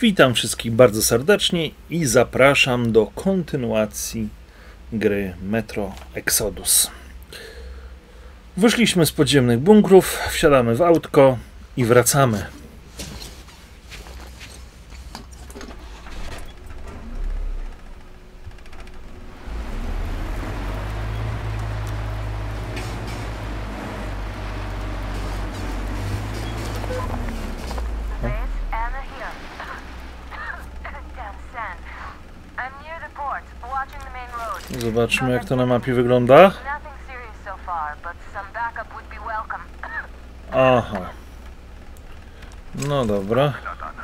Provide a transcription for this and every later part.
Witam wszystkich bardzo serdecznie i zapraszam do kontynuacji gry Metro Exodus. Wyszliśmy z podziemnych bunkrów, wsiadamy w autko i wracamy. Zobaczmy, jak to na mapie wygląda. Aha. No dobra.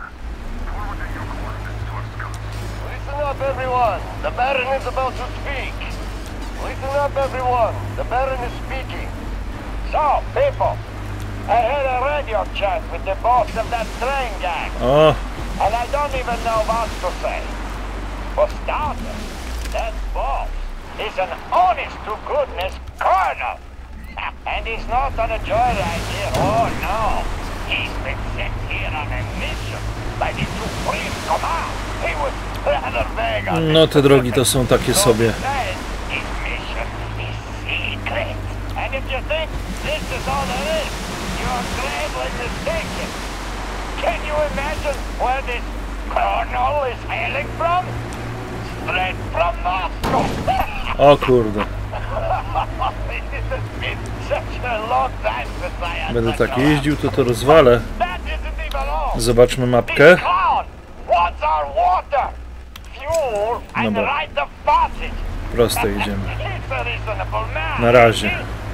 Listen up, everyone. The Baron is about to speak. Listen up, everyone. The Baron is speaking. So, people, I had a radio chat with the boss of that train gang. O, And I don't even know what to say. For starters, that boss is an honest-to-goodness colonel. And he's not on a joyride here. Oh, no. He's been sent here on a mission by the Supreme Command. He was rather vague on no te drogi to są takie sobie. his mission is secret. And if you think this is all there is, you're gravely mistaken. Can you imagine where this colonel is hailing from? Straight from Moscow. O kurde. Będę tak jeździł, to rozwalę. Zobaczmy mapkę. Dobra. Prosto jedziemy. Na razie.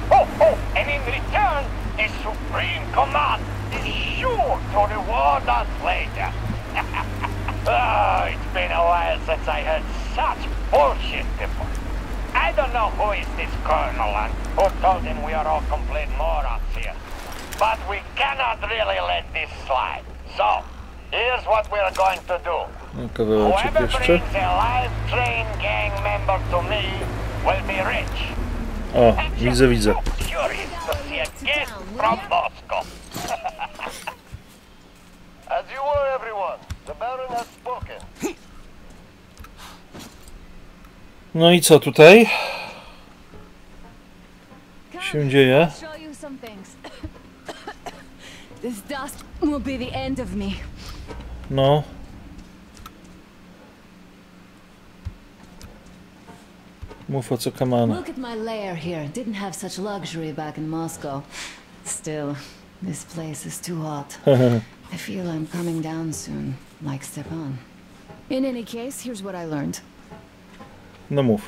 It's been a while since I heard such bullshit before. I don't know who is this colonel and who told him we are all complete morons here. But we cannot really let this slide. So, here's what we're going to do. No, kawałeczek Whoever jeszcze. brings a live train gang member to me will be rich. O, widzę. Curious to see a guest from Moscow. As you were, everyone. The Baron has spoken. No i co tutaj się dzieje? Show you some things. This dust will be the end of me. No. Mów o co kamana. Look at my lair here. Didn't have such luxury back in Moscow. Still, this place is too hot. I feel I'm coming down soon, like Stepan. In any case, here's what I learned. No mów.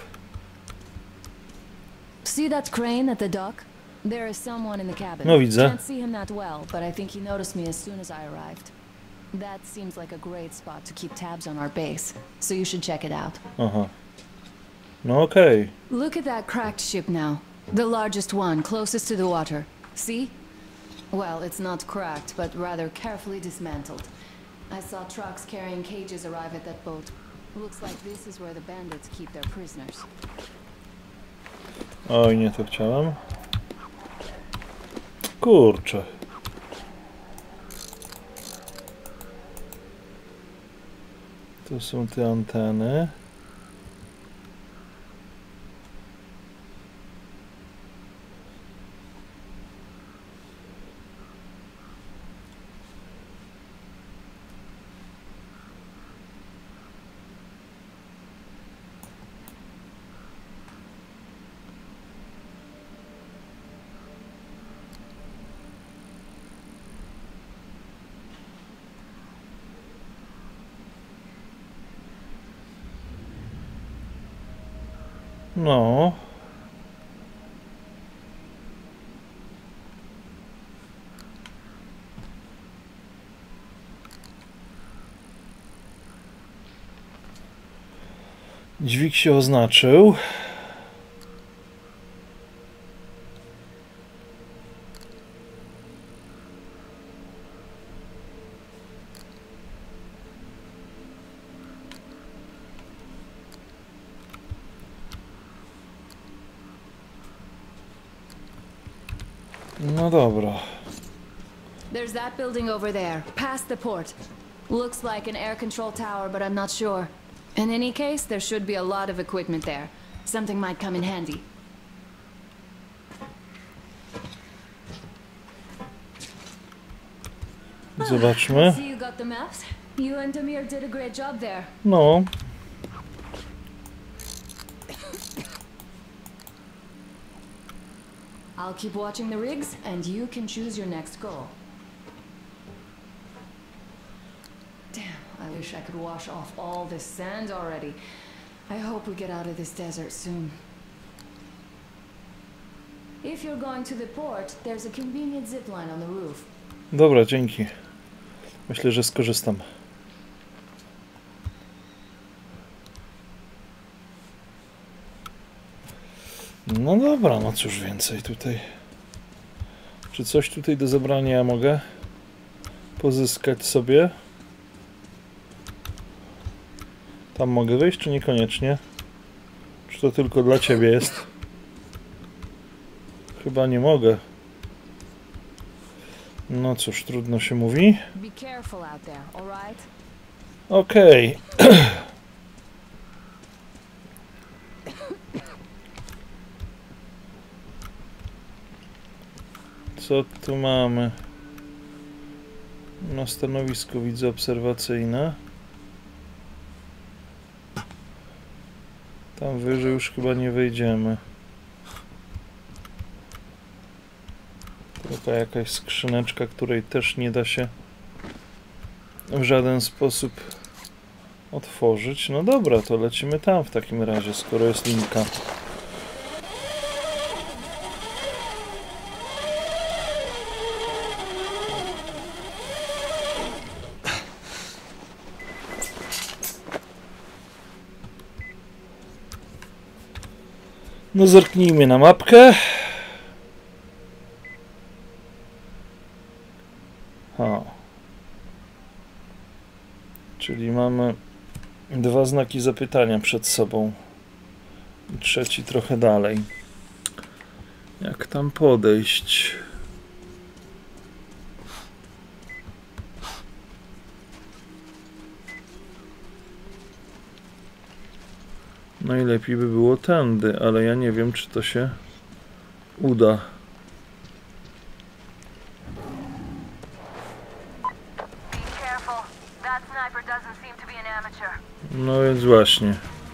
See that crane at the dock? There is someone in the cabin. No widzę. Can't see him that well, but I think he noticed me as soon as I arrived. That seems like a great spot to keep tabs on our base, so you should check it out. Aha. No okej. Look at that cracked ship now. The largest one, closest to the water. See? Well, it's not cracked, but rather carefully dismantled. I saw trucks carrying cages arrive at that boat. Looks like this is where the bandits keep their prisoners. Oj, nie to chciałem. Kurczę. Tu są te anteny. No. Dźwig się oznaczył. There's that building over there, past the port. Looks like an air control tower, but I'm not sure. In any case, there should be a lot of equipment there. Something might come in handy. Zobaczmy. See, you got the maps? You and Demir did a great job there. No. I'll keep watching the rigs, and you can choose your next goal. Damn, I wish I could wash off all this sand already. I hope we get out of this desert soon. If you're going to the port, there's a convenient zip line on the roof. Dobra, dzięki. Myślę, że skorzystam. No dobra, no cóż więcej tutaj. Czy coś tutaj do zabrania ja mogę pozyskać sobie? Tam mogę wyjść, czy niekoniecznie? Czy to tylko dla ciebie jest? Chyba nie mogę. No cóż, trudno się mówi. Okej. Co tu mamy? Na stanowisko widzę obserwacyjne. Tam wyżej już chyba nie wejdziemy. Taka jakaś skrzyneczka, której też nie da się w żaden sposób otworzyć. No dobra, to lecimy tam w takim razie, skoro jest linka. No zerknijmy na mapkę. Czyli mamy dwa znaki zapytania przed sobą. I trzeci trochę dalej. Jak tam podejść? Najlepiej by było tędy, ale ja nie wiem, czy to się uda. No więc właśnie.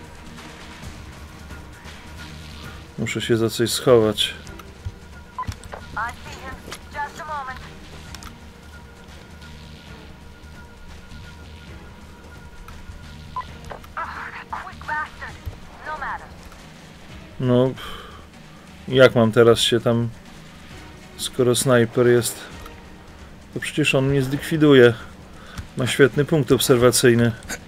Muszę się za coś schować. No, jak mam teraz się tam, skoro snajper jest, to przecież on mnie zlikwiduje. Ma świetny punkt obserwacyjny.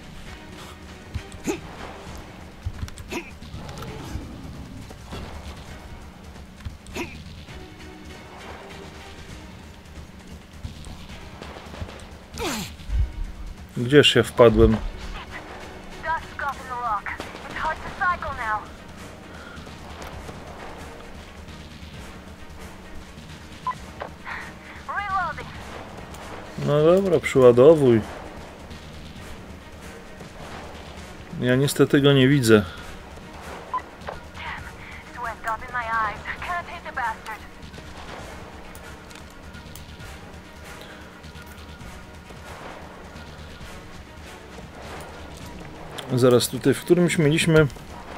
Gdzież ja wpadłem? No dobra, przyładowuj. Ja niestety go nie widzę. Zaraz tutaj, w którymś mieliśmy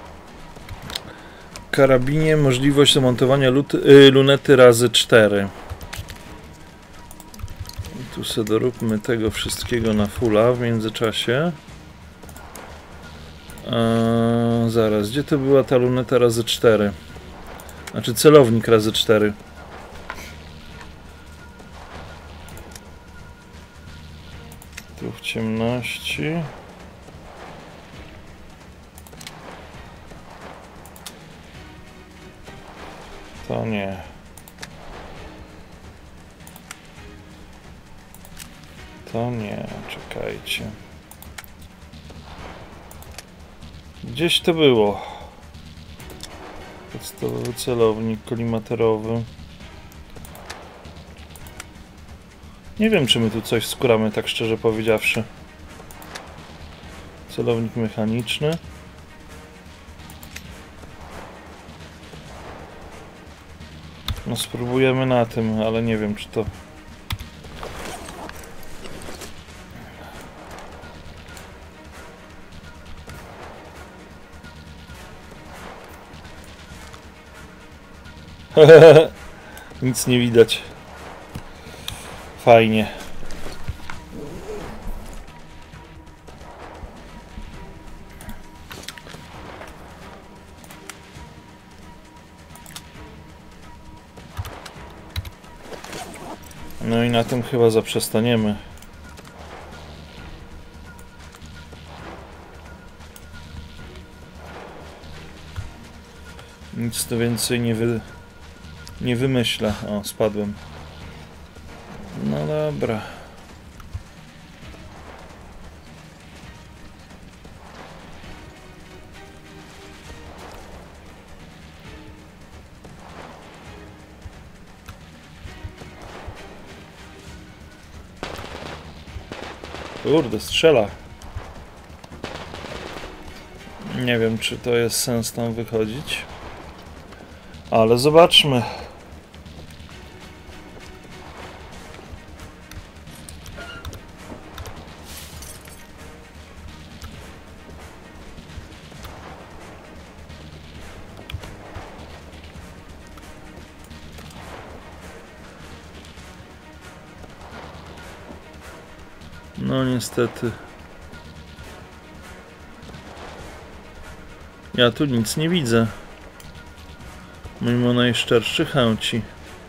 karabinie możliwość zamontowania lunety razy 4. Tu sobie doróbmy tego wszystkiego na fulla w międzyczasie. Zaraz, gdzie to była ta luneta razy 4? Znaczy celownik razy 4. Tu w ciemności. To nie. To nie, czekajcie. Gdzieś to było. Podstawowy celownik kolimaterowy. Nie wiem, czy my tu coś skuramy, tak szczerze powiedziawszy. Celownik mechaniczny. No spróbujemy na tym, ale nie wiem czy to... Nic nie widać. Fajnie. No i na tym chyba zaprzestaniemy. Nic tu więcej nie wymyślę. O, spadłem. No dobra. Kurde, strzela. Nie wiem, czy to jest sens tam wychodzić. Ale zobaczmy. No niestety. Ja tu nic nie widzę. Mimo najszczerszych chęci.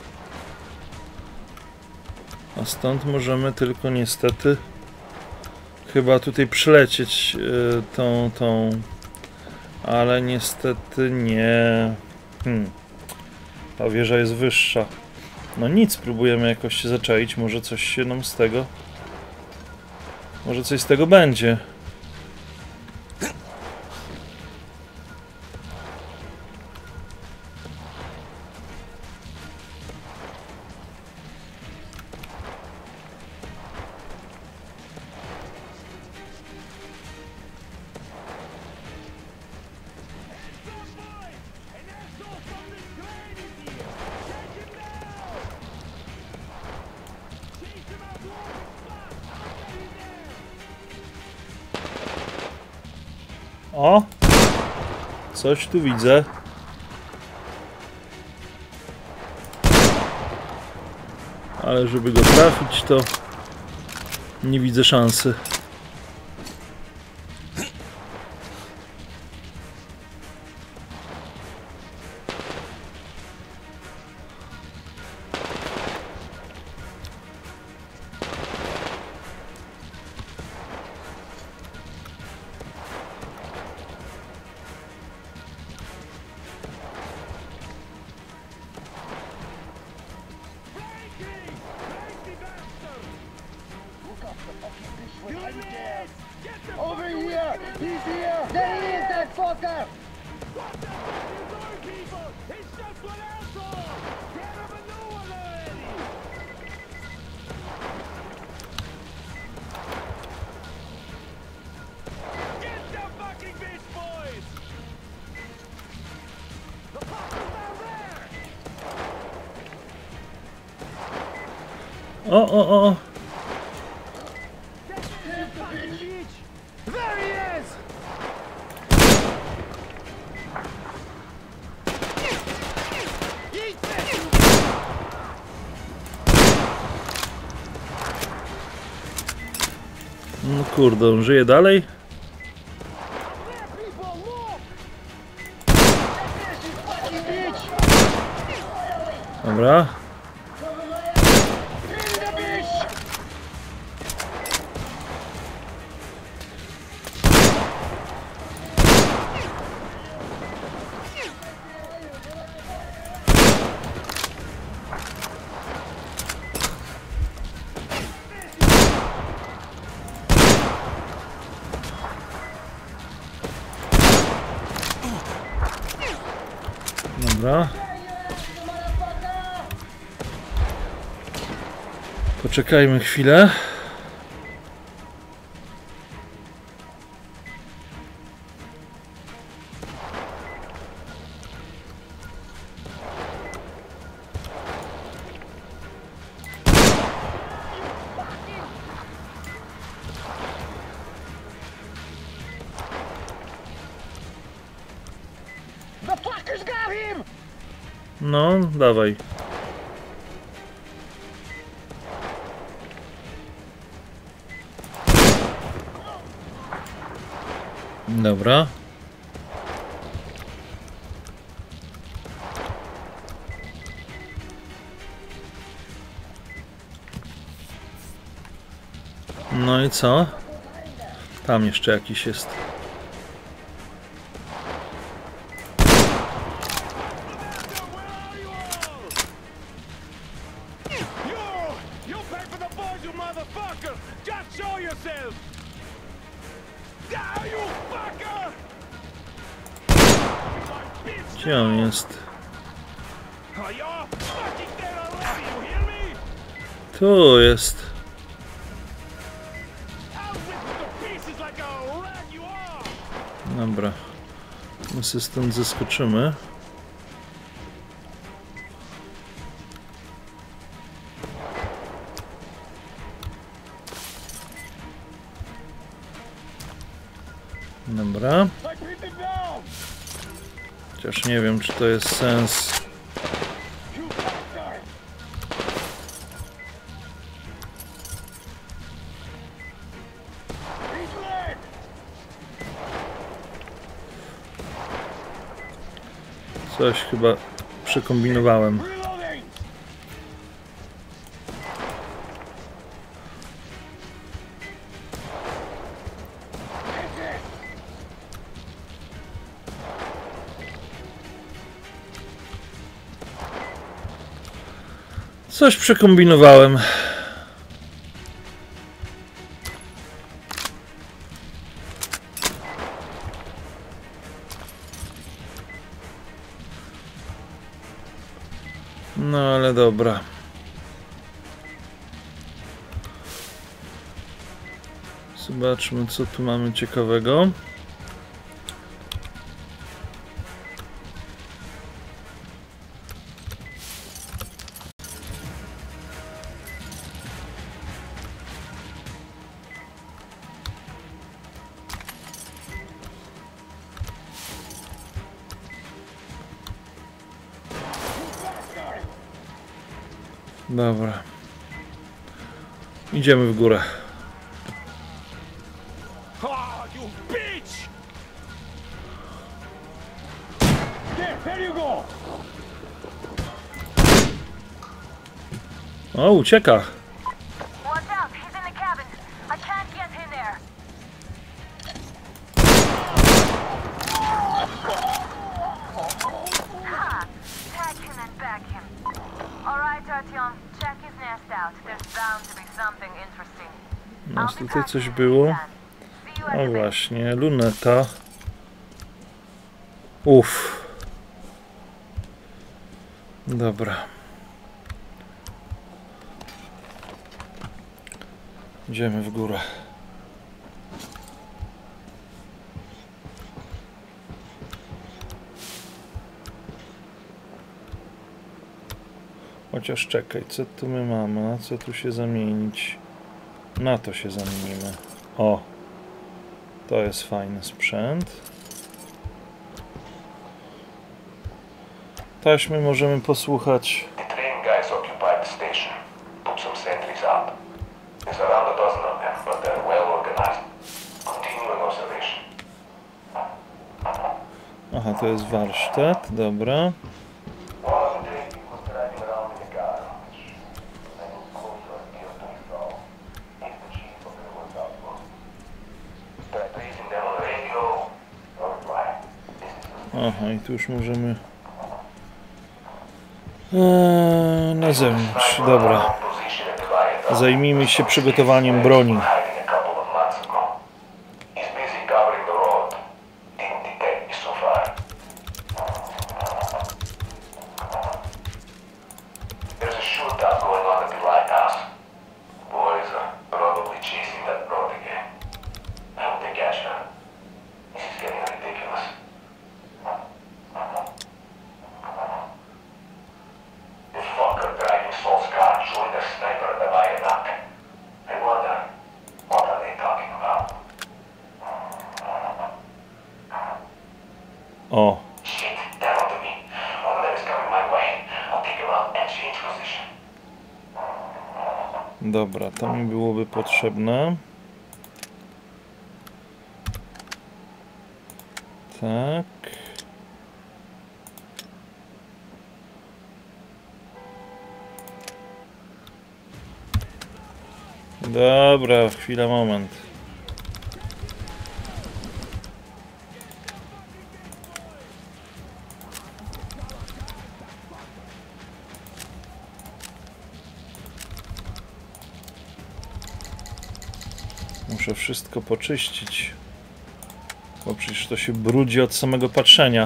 A stąd możemy tylko niestety chyba tutaj przylecieć tą. Ale niestety nie. Ta wieża jest wyższa. No nic, próbujemy jakoś się zaczaić. Może coś się nam z tego... Może coś z tego będzie. O! Coś tu widzę. Ale żeby go trafić, to nie widzę szansy. Over here! He's here! There he is, that fucker! What the fuck are you doing, people? It's just one asshole! Get him a new one already! Get the fucking bitch, boys! The fucker's down there! O! There he is! Eat this! No kurde, on żyje dalej? There, people, look! Dobra. Dobra. Poczekajmy chwilę. No, dawaj. Dobra. No i co? Tam jeszcze jakiś jest. Gdzie on jest? Tu jest. Dobra. My się stąd zeskoczymy. Dobra. Chociaż nie wiem, czy to jest sens. Coś chyba przekombinowałem. Coś przekombinowałem. No ale dobra. Zobaczmy, co tu mamy ciekawego. Dobra. Idziemy w górę. O, ucieka. No, tutaj coś było. O właśnie, luneta. Uff. Dobra. Idziemy w górę. Chociaż czekaj, co tu my mamy? Na co tu się zamienić? Na to się zamienimy. O! To jest fajny sprzęt. Taśmy możemy posłuchać. The train guys occupied the station. Put some sentries up. There's around a dozen of them, but they're well organized. Continuing observation. Aha, to jest warsztat, dobra. One of the train people was driving around in a car, which I moved closer and near to his door. He's the chief of the workout post. Tried raising them on the radio. No reply. This is Aha, i tu już możemy... na zewnątrz, dobra. position at the riot. Zajmijmy się przygotowaniem broni. Hiding a couple of months ago. He's busy covering the road. Didn't detect me so far. There's a shootout going on at the lighthouse. Boys are probably chasing that broad again. I hope they catch her. This is getting ridiculous. The fucker driving Saul's car joined a sniper at the viaduct. I wonder, what are they talking about? O, Shit, they're onto me. One of them is coming my way. Dobra, to mi byłoby potrzebne. Tak. Dobra, chwila, moment. Muszę wszystko poczyścić, bo przecież to się brudzi od samego patrzenia.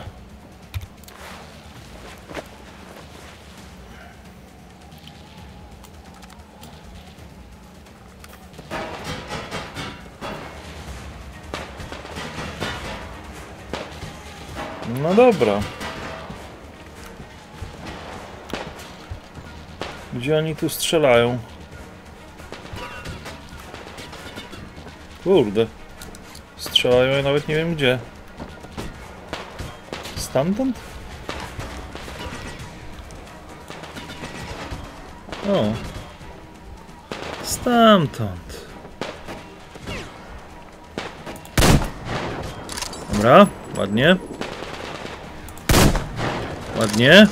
No dobra. Gdzie oni tu strzelają? Kurde. Strzelają, ja nawet nie wiem gdzie. Stamtąd? O. Stamtąd. Dobra, ładnie. Ładnie.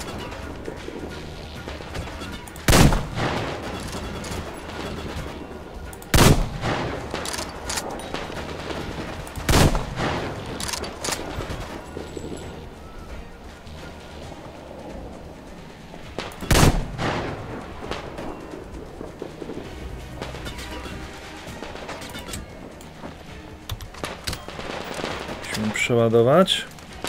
Musimy przeładować.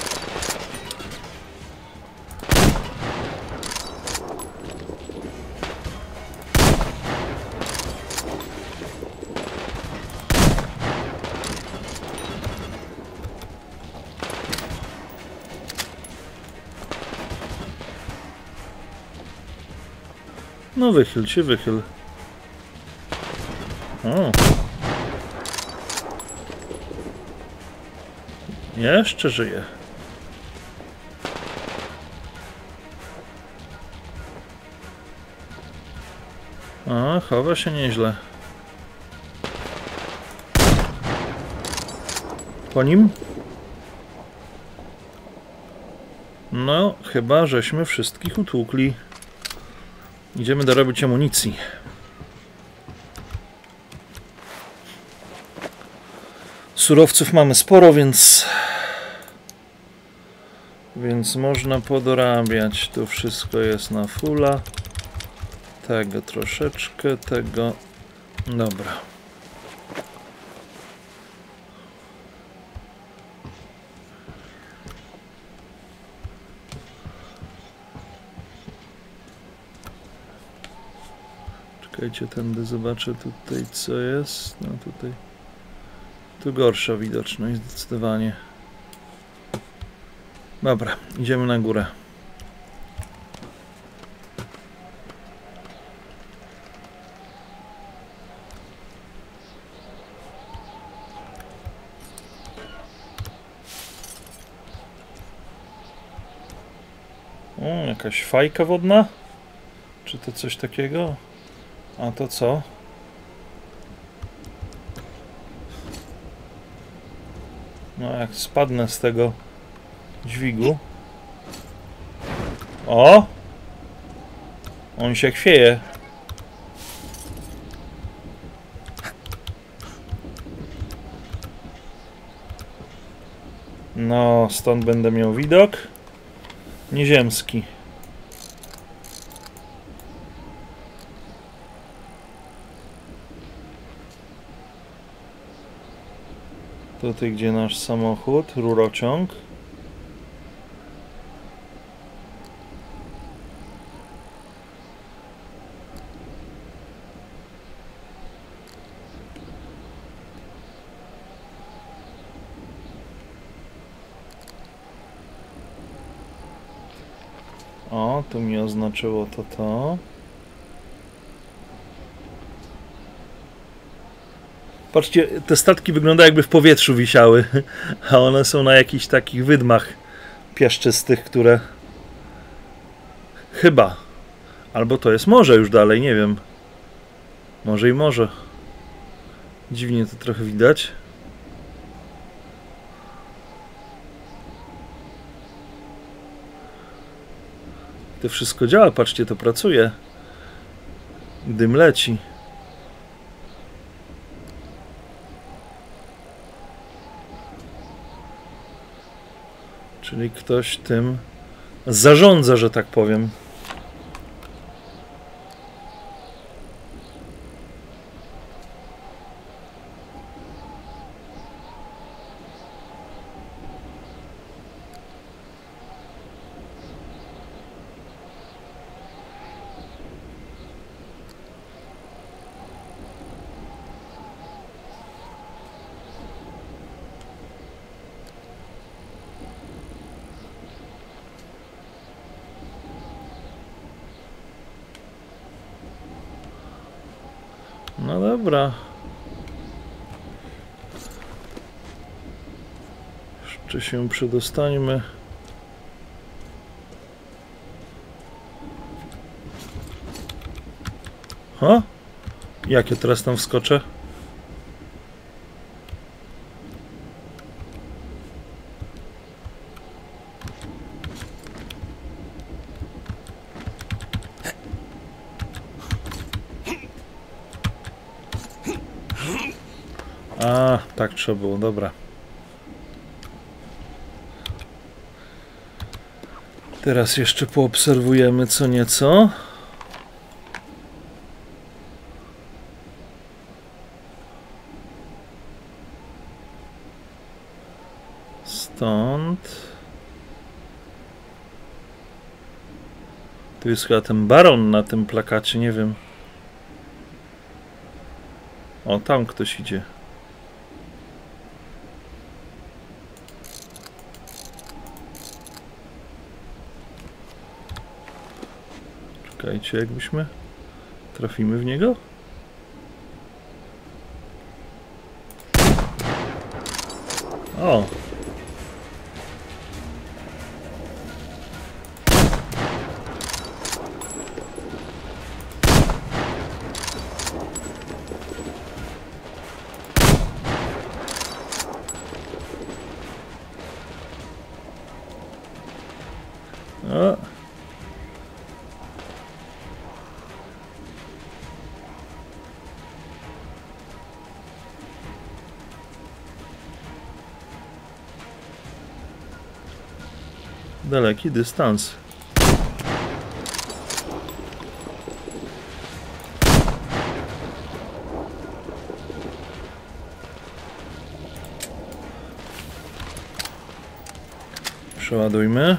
No wychyl się, wychyl. O. Jeszcze żyje. A, chowa się nieźle. Po nim? No, chyba żeśmy wszystkich utłukli. Idziemy dorobić amunicji. Surowców mamy sporo, więc można podorabiać. Tu wszystko jest na fulla. Tego troszeczkę, tego... Dobra. Czekajcie, tędy zobaczę tutaj co jest. No tutaj... Tu gorsza widoczność zdecydowanie. Dobra, idziemy na górę. O, jakaś fajka wodna? Czy to coś takiego? A to co? No jak spadnę z tego dźwigu. O! On się chwieje. No, stąd będę miał widok nieziemski. Tutaj, gdzie nasz samochód, rurociąg. O, tu mi oznaczyło to. Patrzcie, te statki wyglądają jakby w powietrzu wisiały, a one są na jakichś takich wydmach piaszczystych, które... Chyba. Albo to jest morze już dalej, nie wiem. Może i może. Dziwnie to trochę widać. To wszystko działa, patrzcie, to pracuje. Dym leci. Czyli ktoś tym zarządza, że tak powiem. No dobra. Jeszcze się przedostańmy. Ha? Jak ja teraz tam wskoczę? A, tak trzeba było, dobra. Teraz jeszcze poobserwujemy co nieco. Stąd. Tu jest chyba ten baron na tym plakacie, nie wiem. O, tam ktoś idzie. Czekajcie, jakbyśmy trafimy w niego? O! O! Daleki dystans. Przeładujmy.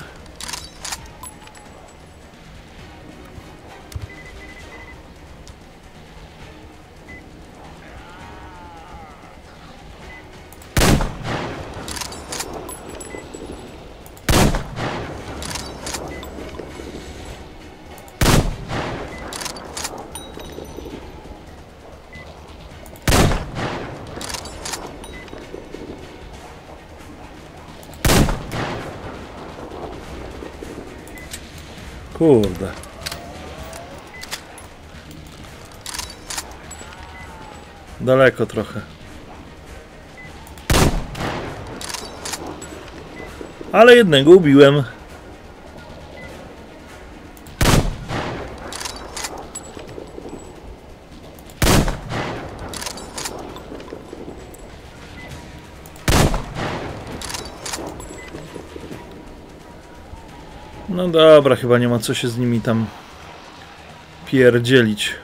Kurde. Daleko trochę. Ale jednego ubiłem. No dobra, chyba nie ma co się z nimi tam pierdzielić.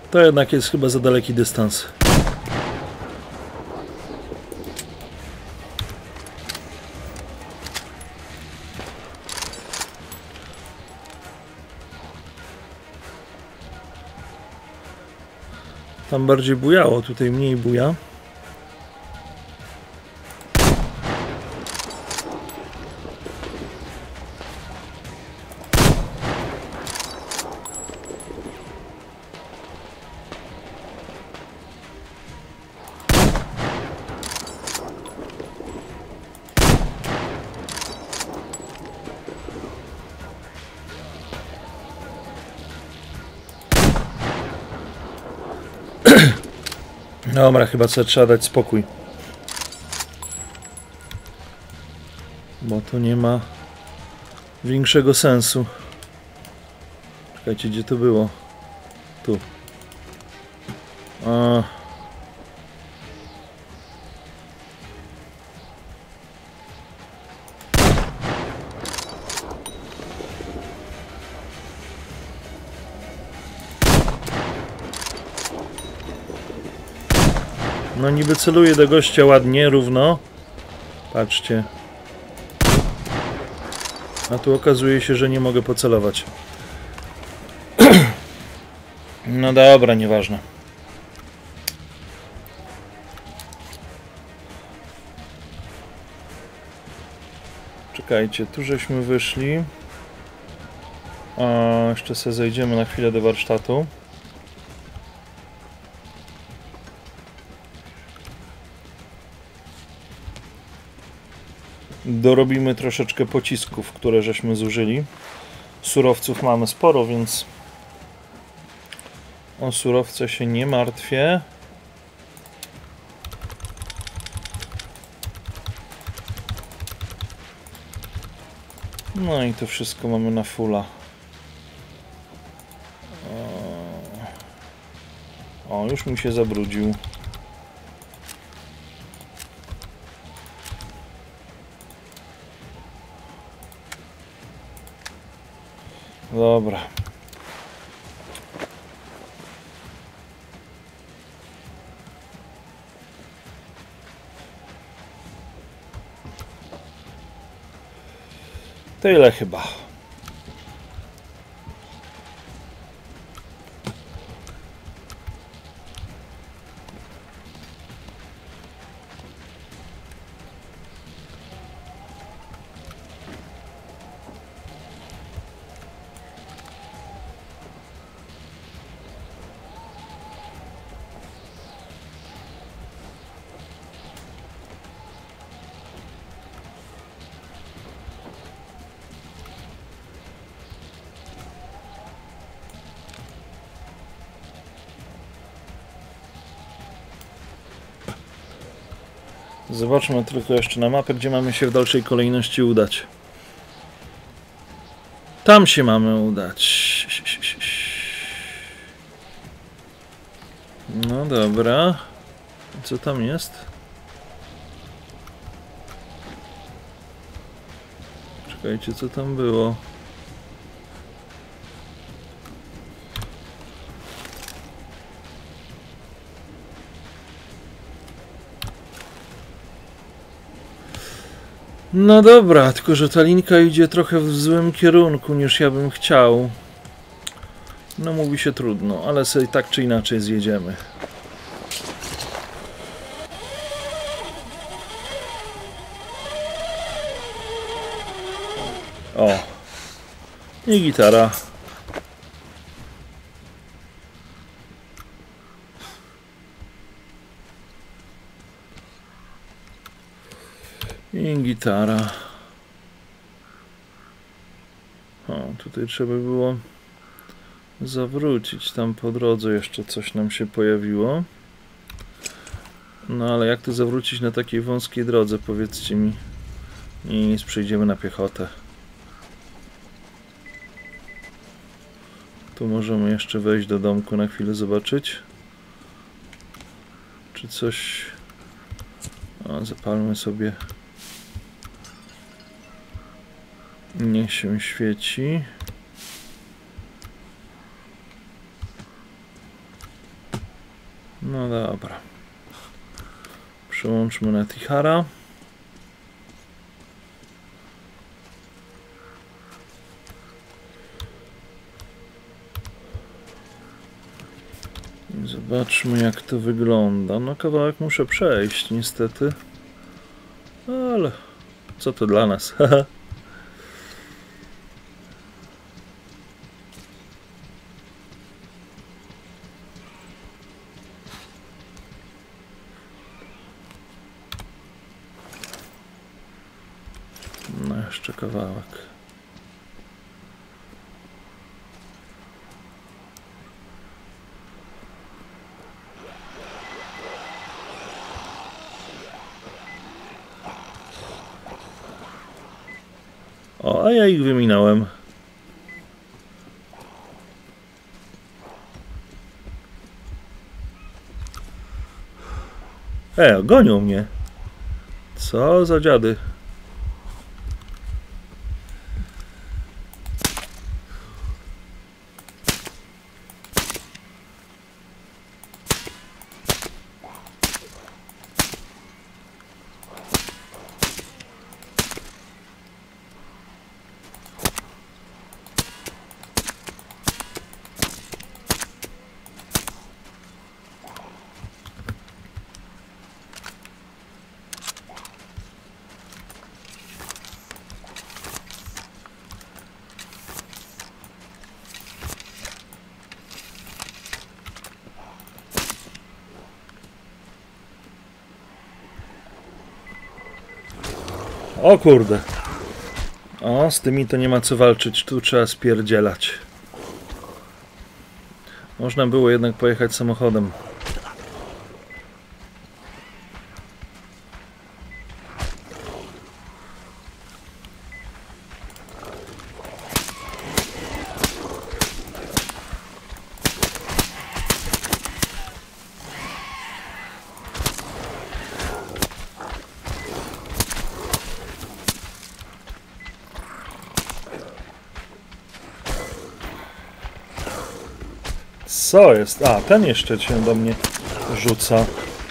To jednak jest chyba za daleki dystans. Tam bardziej bujało, tutaj mniej buja. Dobra, chyba sobie trzeba dać spokój. Bo to nie ma większego sensu. Czekajcie, gdzie to było? Tu. No niby celuję do gościa ładnie, równo. Patrzcie. A tu okazuje się, że nie mogę pocelować. No dobra, nieważne. Czekajcie, tu żeśmy wyszli. Jeszcze sobie zejdziemy na chwilę do warsztatu. Dorobimy troszeczkę pocisków, które żeśmy zużyli. Surowców mamy sporo, więc o surowce się nie martwię. No i to wszystko mamy na fulla. O, już mi się zabrudził. Dobra. Tyle chyba. Zobaczmy tylko jeszcze na mapę, gdzie mamy się w dalszej kolejności udać. Tam się mamy udać. No dobra. Co tam jest? Czekajcie, co tam było? No dobra, tylko że ta linka idzie trochę w złym kierunku niż ja bym chciał. No mówi się trudno, ale sobie tak czy inaczej zjedziemy. O! I gitara. I gitara. O, tutaj trzeba było zawrócić. Tam po drodze jeszcze coś nam się pojawiło. No ale jak to zawrócić na takiej wąskiej drodze, powiedzcie mi. Nic, przejdziemy na piechotę. Tu możemy jeszcze wejść do domku na chwilę, zobaczyć. Czy coś... O, zapalmy sobie. Niech się świeci. No dobra. Przełączmy na Tihara. Zobaczmy, jak to wygląda. No kawałek muszę przejść, niestety. Ale co to dla nas? No jeszcze kawałek. O, a ja ich wyminąłem. Gonią mnie. Co za dziady. O kurde. O, z tymi to nie ma co walczyć. Tu trzeba spierdzielać. Można było jednak pojechać samochodem. Co jest? A, ten jeszcze się do mnie rzuca.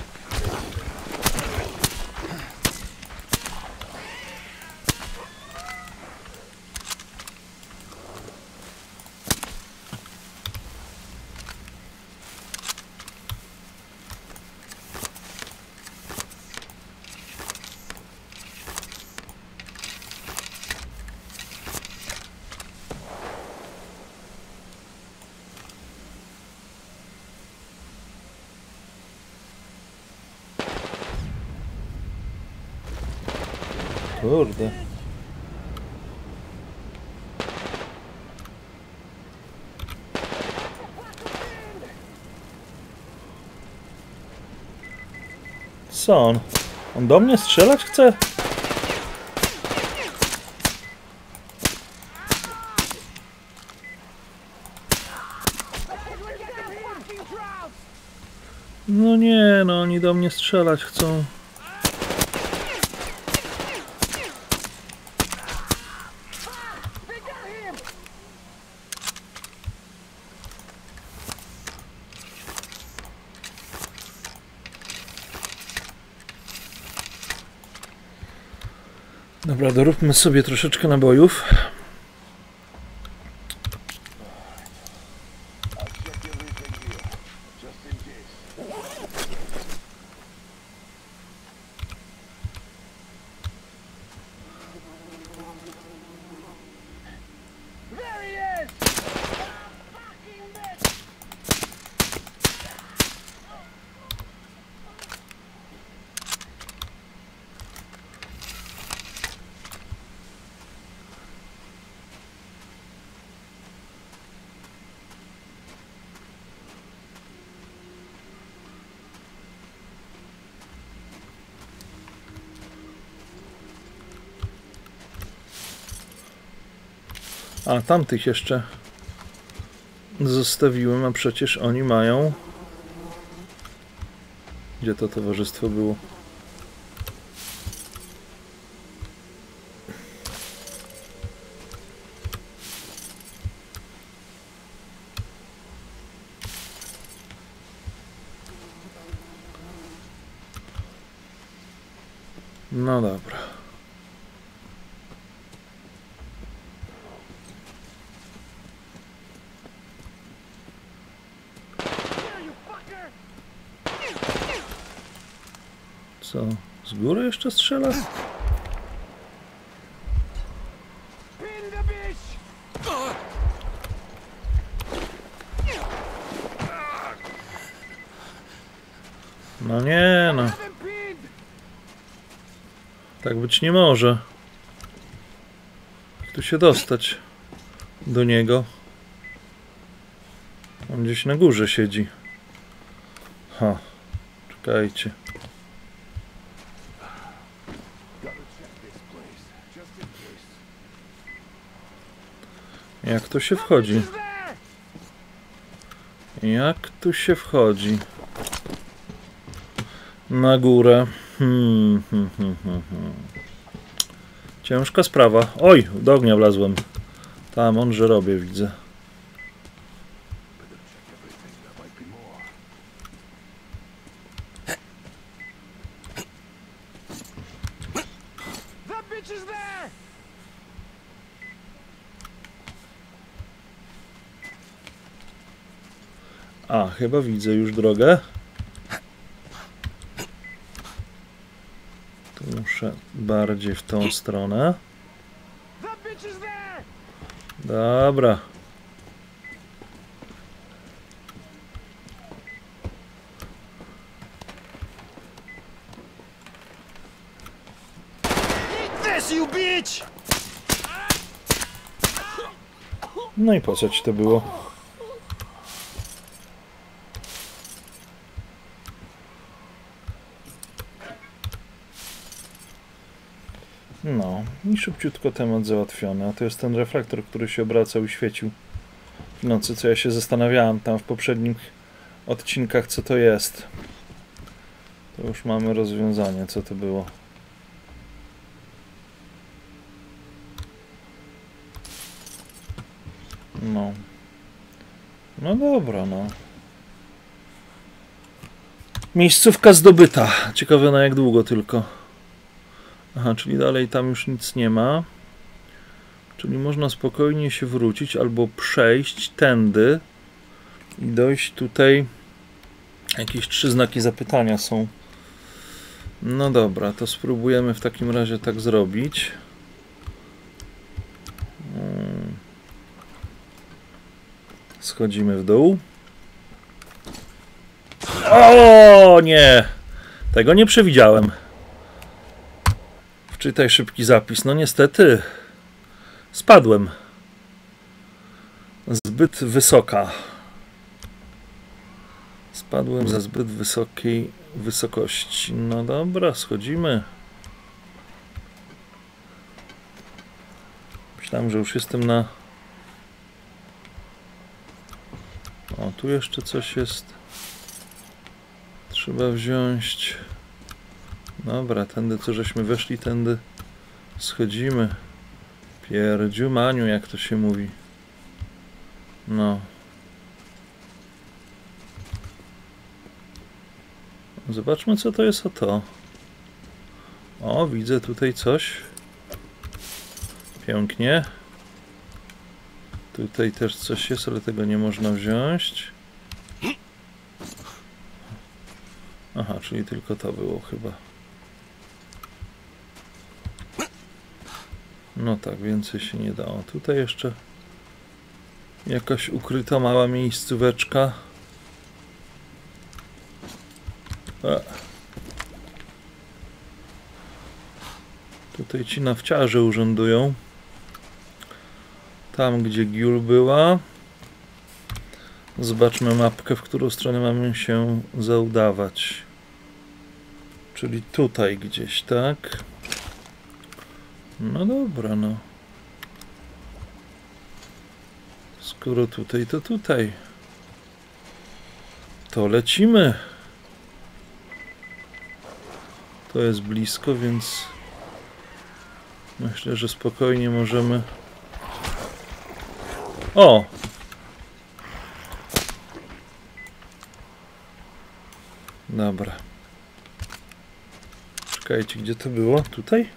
Kurde. Co on? On do mnie strzelać chce? No nie, no oni do mnie strzelać chcą. Dobra, doróbmy sobie troszeczkę nabojów. A tamtych jeszcze zostawiłem, a przecież oni mają... Gdzie to towarzystwo było? No dobra. Co? Z góry jeszcze strzela? No nie no. Tak być nie może. Jak tu się dostać do niego? On gdzieś na górze siedzi. Ha. Czekajcie. Jak tu się wchodzi? Jak tu się wchodzi? Na górę. Ciężka sprawa. Oj, do ognia wlazłem. Tam, mądrze robię, widzę. A, chyba widzę już drogę. Tu muszę bardziej w tą stronę. Dobra. No i po co ci to było? No, i szybciutko temat załatwiony. A to jest ten reflektor, który się obracał i świecił w nocy, co ja się zastanawiałem tam w poprzednich odcinkach, co to jest. To już mamy rozwiązanie, co to było. No. No dobra, no. Miejscówka zdobyta. Ciekawe na jak długo tylko. Aha, czyli dalej tam już nic nie ma. Czyli można spokojnie się wrócić albo przejść tędy i dojść tutaj. Jakieś 3 znaki zapytania są. No dobra, to spróbujemy w takim razie tak zrobić. Schodzimy w dół. O nie! Tego nie przewidziałem. Wczytaj szybki zapis. No niestety spadłem. Zbyt wysoka. Spadłem ze zbyt wysokiej wysokości. No dobra, schodzimy. Myślałem, że już jestem na... O, tu jeszcze coś jest. Trzeba wziąć... Dobra, tędy co żeśmy weszli, tędy schodzimy. Pierdziu maniu, jak to się mówi. No. Zobaczmy, co to jest o to. O, widzę tutaj coś. Pięknie. Tutaj też coś jest, ale tego nie można wziąć. Aha, czyli tylko to było chyba. No tak, więcej się nie dało. Tutaj jeszcze jakaś ukryta mała miejscóweczka. Tutaj ci nawciarze urzędują. Tam, gdzie Giul była. Zobaczmy mapkę, w którą stronę mamy się zaudawać. Czyli tutaj gdzieś, tak? No dobra, no. Skoro tutaj, to tutaj. To lecimy. To jest blisko, więc myślę, że spokojnie możemy... O! Dobra. Czekajcie, gdzie to było? Tutaj?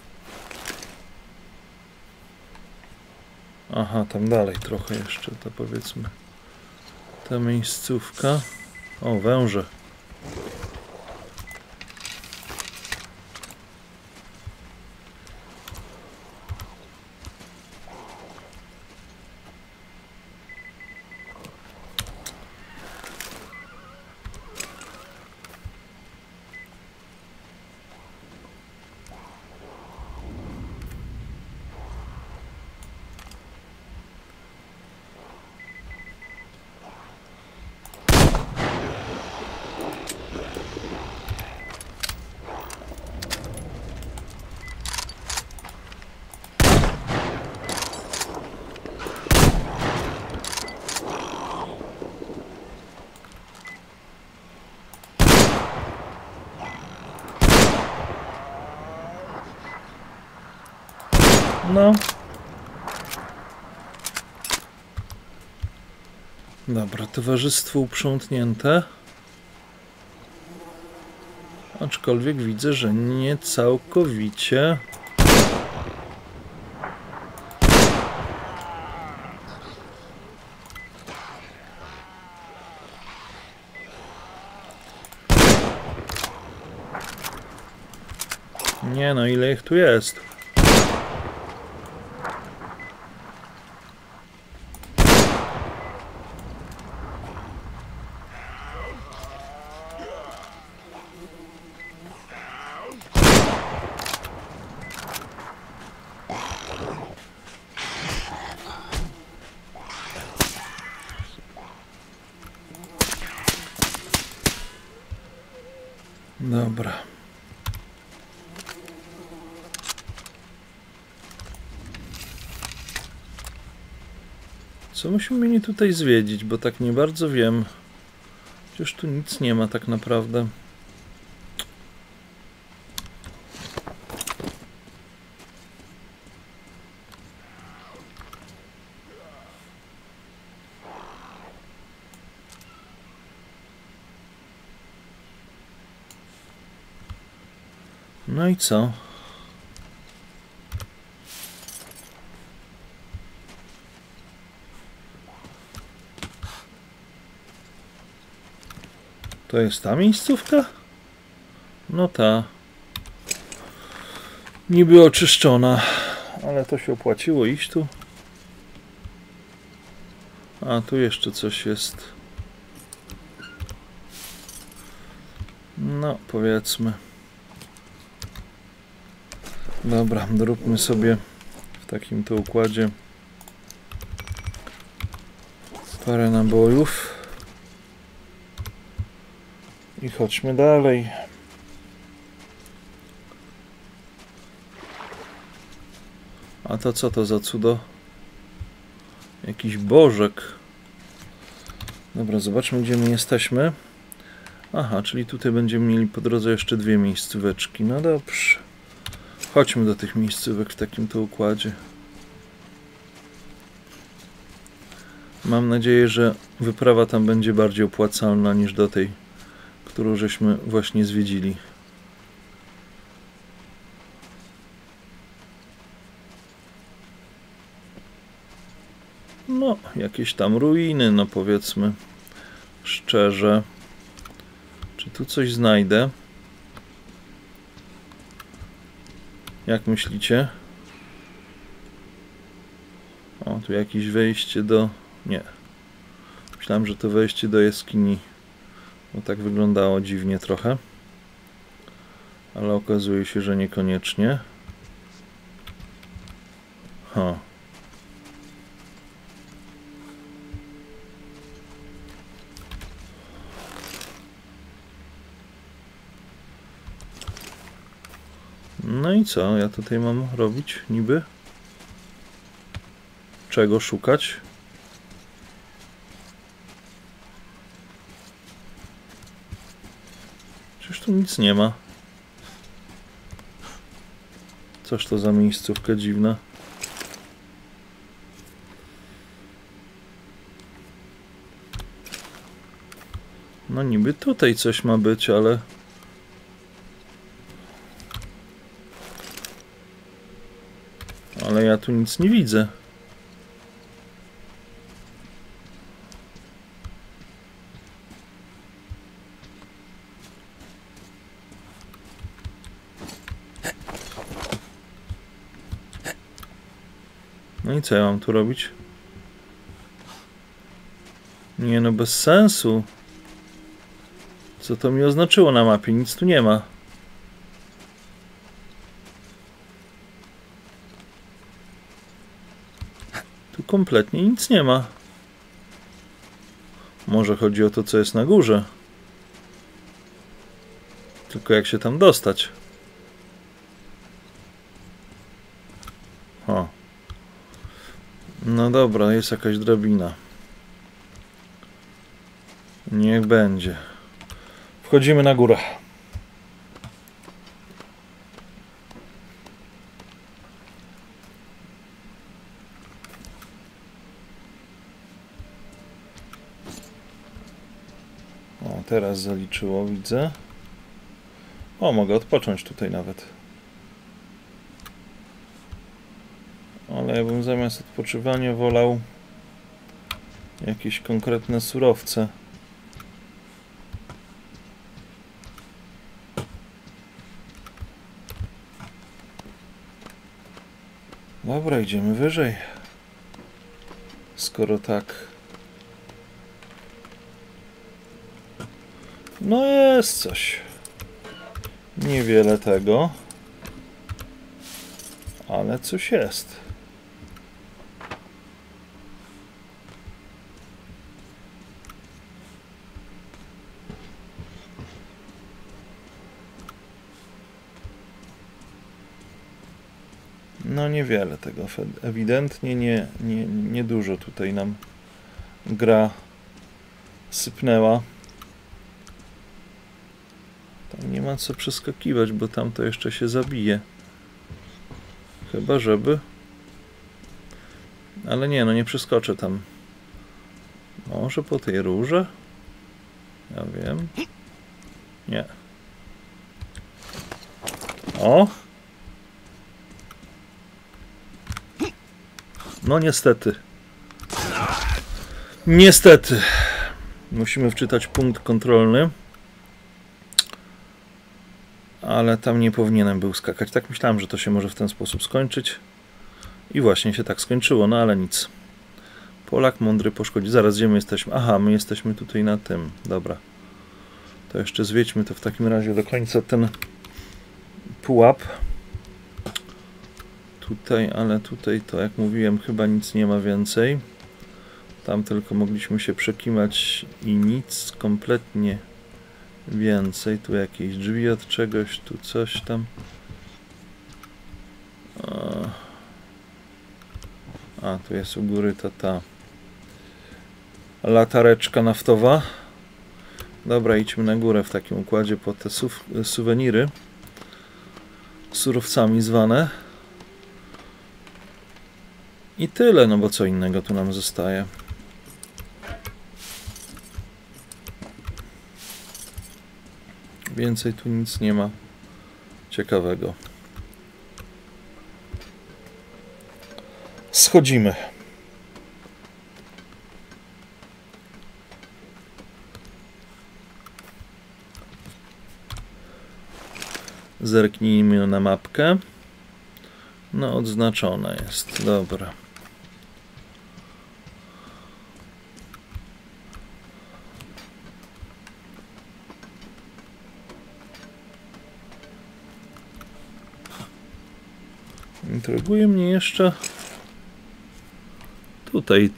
Aha, tam dalej trochę jeszcze, to powiedzmy ta miejscówka. O, węże. No. Dobra, towarzystwo uprzątnięte. Aczkolwiek widzę, że nie całkowicie. Nie no, ile ich tu jest? Dobra. Co myśmy mieli tutaj zwiedzić, bo tak nie bardzo wiem. Przecież tu nic nie ma tak naprawdę. No i co? To jest ta miejscówka? No ta. Niby oczyszczona, ale to się opłaciło iść tu. A tu jeszcze coś jest. No, powiedzmy. Dobra, doróbmy sobie w takim to układzie parę nabojów i chodźmy dalej. A to co to za cudo? Jakiś bożek. Dobra, zobaczmy, gdzie my jesteśmy. Aha, czyli tutaj będziemy mieli po drodze jeszcze dwie miejscóweczki. No dobrze. Chodźmy do tych miejscówek w takim to układzie. Mam nadzieję, że wyprawa tam będzie bardziej opłacalna niż do tej, którą żeśmy właśnie zwiedzili. No, jakieś tam ruiny, no powiedzmy szczerze. Czy tu coś znajdę? Jak myślicie? O, tu jakieś wejście do... Nie. Myślałem, że to wejście do jaskini. Bo tak wyglądało dziwnie trochę. Ale okazuje się, że niekoniecznie. Ha. No i co ja tutaj mam robić niby? Czego szukać? Przecież tu nic nie ma. Coż to za miejscówka dziwna. No niby tutaj coś ma być, ale... ale ja tu nic nie widzę. No i co ja mam tu robić? Nie no, bez sensu. Co to mi oznaczyło na mapie? Nic tu nie ma. Tu kompletnie nic nie ma. Może chodzi o to, co jest na górze. Tylko jak się tam dostać? O. No dobra, jest jakaś drabina. Niech będzie. Wchodzimy na górę. O, teraz zaliczyło, widzę. O, mogę odpocząć tutaj nawet. Ale ja bym zamiast odpoczywania wolał jakieś konkretne surowce. Dobra, idziemy wyżej. Skoro tak. No jest coś. Niewiele tego. Ale coś jest. No niewiele tego, ewidentnie nie dużo tutaj nam gra sypnęła. Tam nie ma co przeskakiwać, bo tam to jeszcze się zabije. Chyba żeby. Ale nie, no nie przeskoczę tam. Może po tej rurze? Ja wiem. Nie. O! No niestety. Niestety. Musimy wczytać punkt kontrolny. Ale tam nie powinienem był skakać. Tak myślałem, że to się może w ten sposób skończyć. I właśnie się tak skończyło, no ale nic. Polak mądry poszkodzi. Zaraz, gdzie my jesteśmy? Aha, my jesteśmy tutaj na tym. Dobra. To jeszcze zwiedźmy to w takim razie do końca ten pułap. Tutaj, ale tutaj to, jak mówiłem, chyba nic nie ma więcej. Tam tylko mogliśmy się przekimać i nic kompletnie więcej. Tu jakieś drzwi od czegoś, tu coś tam. A, tu jest u góry ta latareczka naftowa. Dobra, idźmy na górę w takim układzie po te suweniry. Surowcami zwane. I tyle, no bo co innego tu nam zostaje. Więcej tu nic nie ma ciekawego. Schodzimy. Zerknijmy na mapkę. No, odznaczona jest. Dobra. Intryguje mnie jeszcze tutaj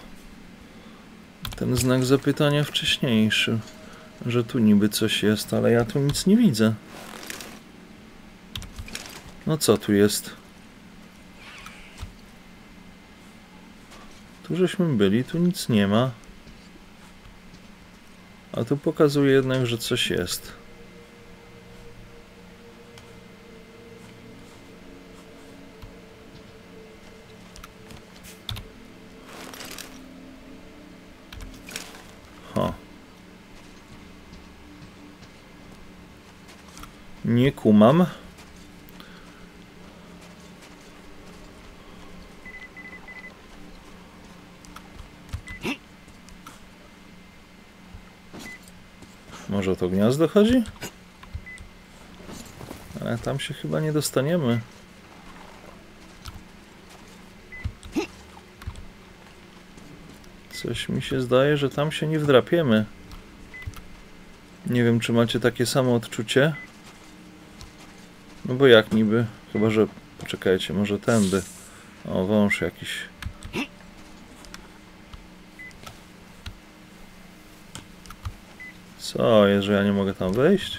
ten znak zapytania wcześniejszy, że tu niby coś jest, ale ja tu nic nie widzę. No co tu jest? Tu żeśmy byli, tu nic nie ma. A tu pokazuje jednak, że coś jest. Nie kumam. Może o to gniazdo chodzi? Ale tam się chyba nie dostaniemy. Coś mi się zdaje, że tam się nie wdrapiemy. Nie wiem, czy macie takie samo odczucie? No bo jak niby? Chyba, że... Poczekajcie, może tędy. O, wąż jakiś. Co jest, że ja nie mogę tam wejść?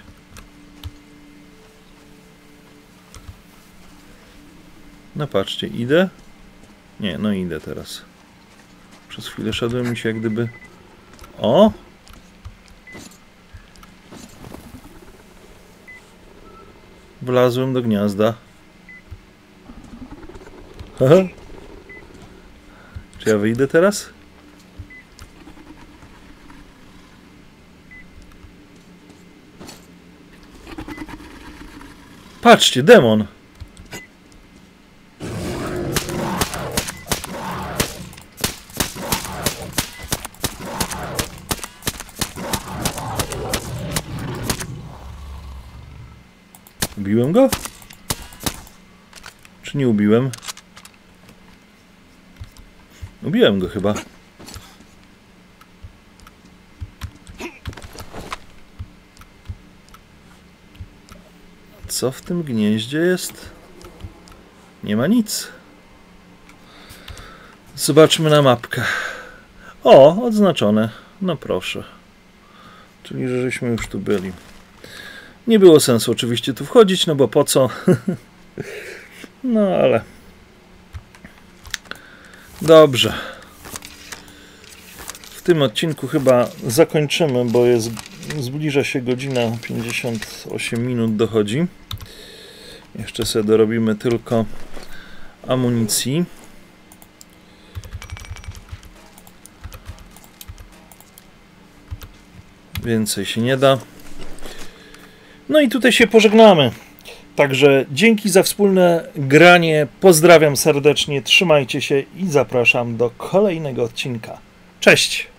No patrzcie, idę? Nie, no idę teraz. Przez chwilę szedłem mi się jak gdyby... O! Wlazłem do gniazda. Aha. Czy ja wyjdę teraz? Patrzcie, demon! Ubiłem go? Czy nie ubiłem? Ubiłem go chyba. Co w tym gnieździe jest? Nie ma nic. Zobaczmy na mapkę. O, odznaczone. No proszę. Czyli, że żeśmy już tu byli. Nie było sensu oczywiście tu wchodzić, no bo po co? No ale... Dobrze. W tym odcinku chyba zakończymy, bo zbliża się godzina 58 minut dochodzi. Jeszcze sobie dorobimy tylko amunicji. Więcej się nie da. No i tutaj się pożegnamy. Także dzięki za wspólne granie. Pozdrawiam serdecznie, trzymajcie się i zapraszam do kolejnego odcinka. Cześć!